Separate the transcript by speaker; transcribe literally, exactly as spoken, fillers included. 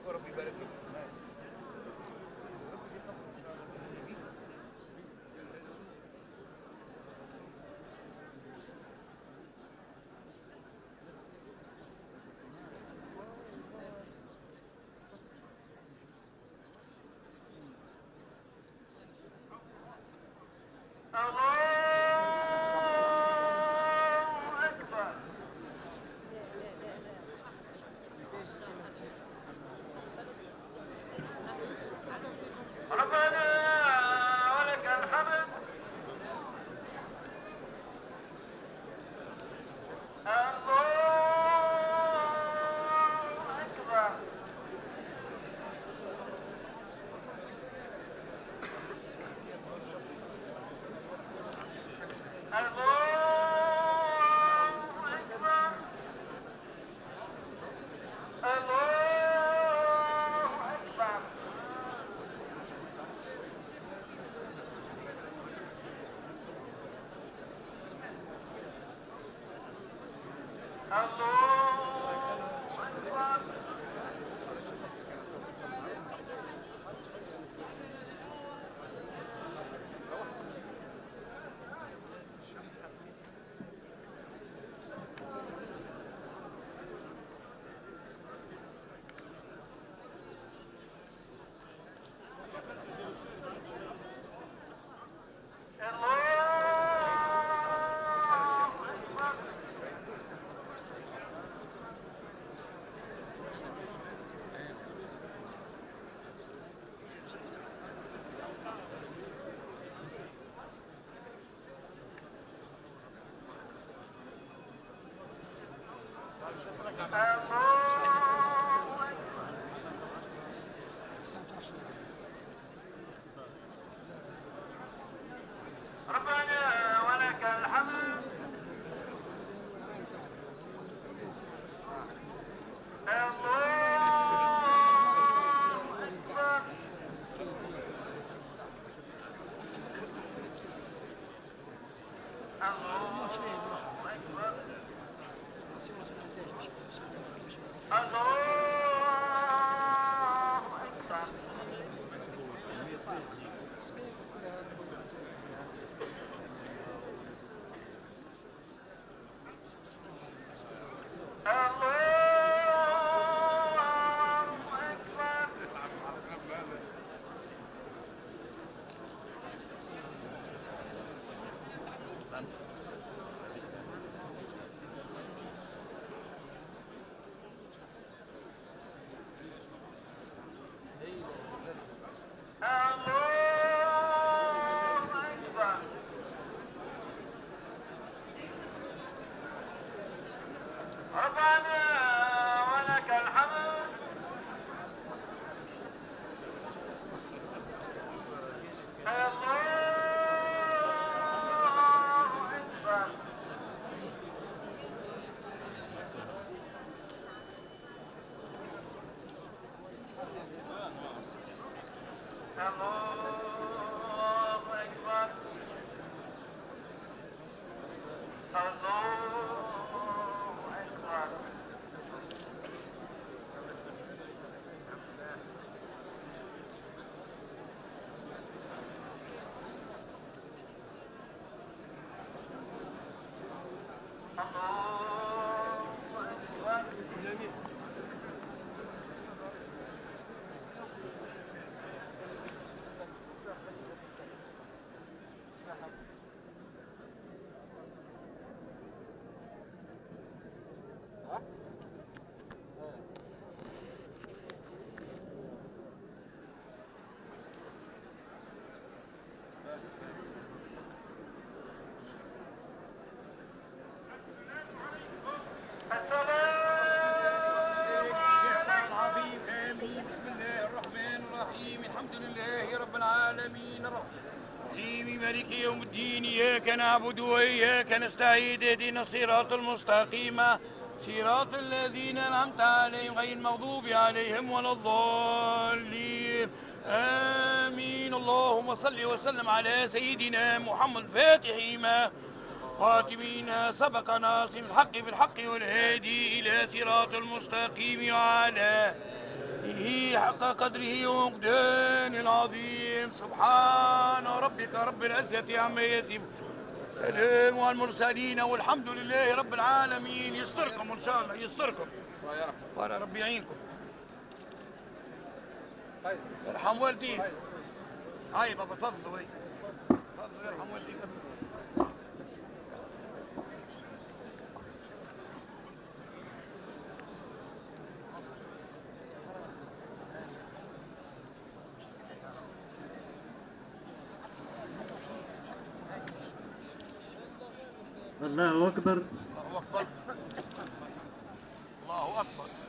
Speaker 1: وربي يبارك لكم.
Speaker 2: مالك يوم الدين إياك نعبد وإياك نستعين اهدنا الصراط المستقيم صراط الذين أنعمت عليهم غير المغضوب عليهم ولا الضالين آمين. اللهم صل وسلم على سيدنا محمد فاتح ما خاتمين سبق ناصم الحق بالحق والهادي إلى صراط المستقيم وعلى حق قدره ومقداره العظيم. سبحان ربك رب العزة عما يصفون، سلام على المرسلين والحمد لله رب العالمين. يستركم ان شاء الله، يستركم وانا ربي يعينكم. يرحم والديك. هاي بابا تفضلوا، هاي تفضلوا يرحم والديك.
Speaker 1: الله أكبر.
Speaker 2: الله أكبر. الله أكبر.